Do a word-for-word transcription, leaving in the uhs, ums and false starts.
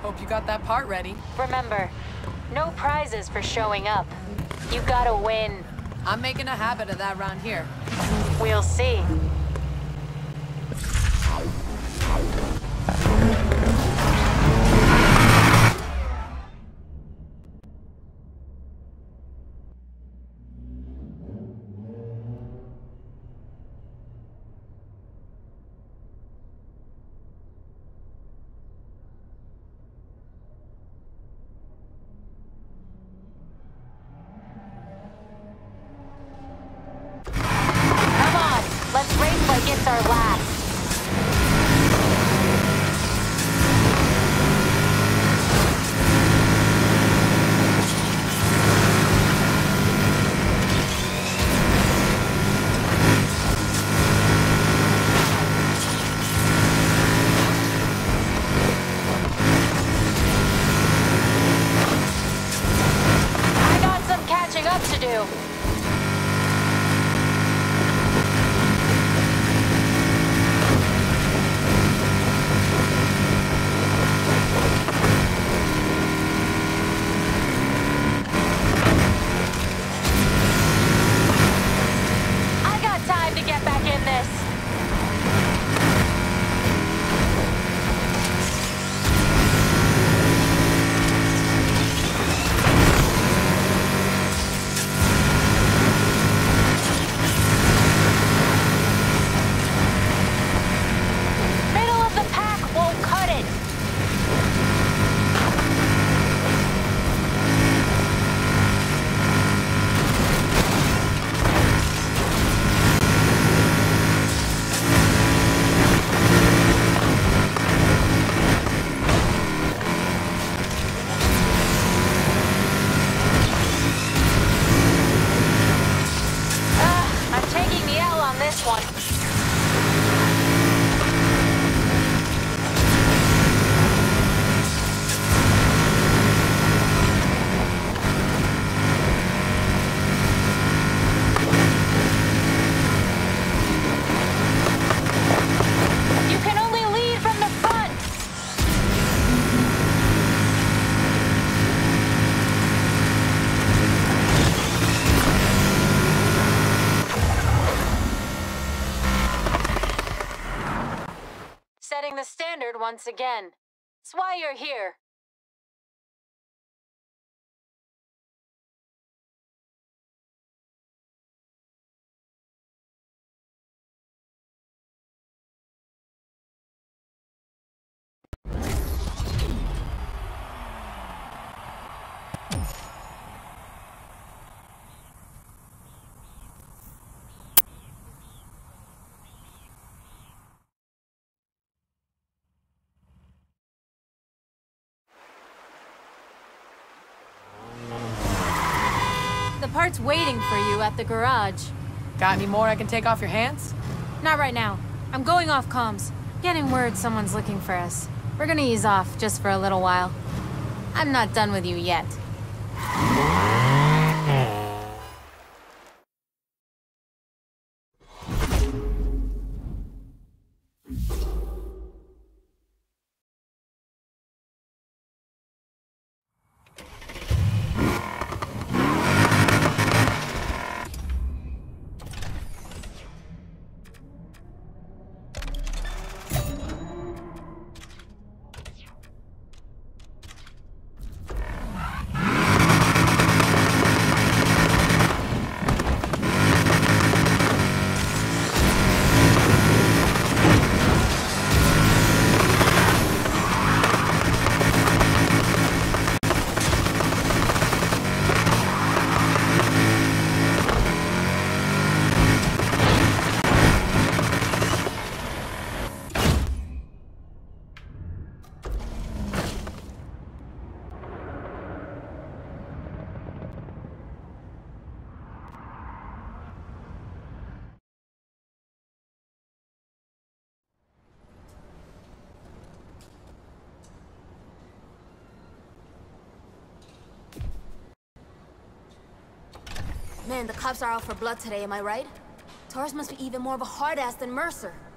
Hope you got that part ready. Remember, no prizes for showing up. You gotta win. I'm making a habit of that around here. We'll see. Let's race like it's our last. I got some catching up to do. Setting the standard once again. It's why you're here. The part's waiting for you at the garage. Got any more I can take off your hands? Not right now. I'm going off comms. Getting word someone's looking for us. We're gonna ease off just for a little while. I'm not done with you yet. Man, the cops are out for blood today, am I right? Taurus must be even more of a hard-ass than Mercer.